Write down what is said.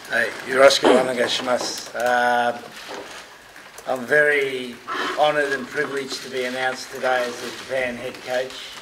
はい、よろしくお願いします。I'm very honoured and privileged to be announced today as the Japan head coach.